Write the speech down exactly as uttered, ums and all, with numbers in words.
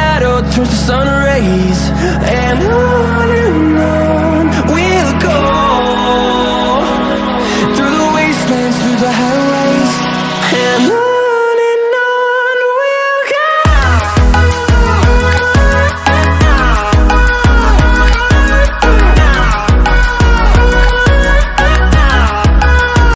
shadow turns to sun rays, and on and on.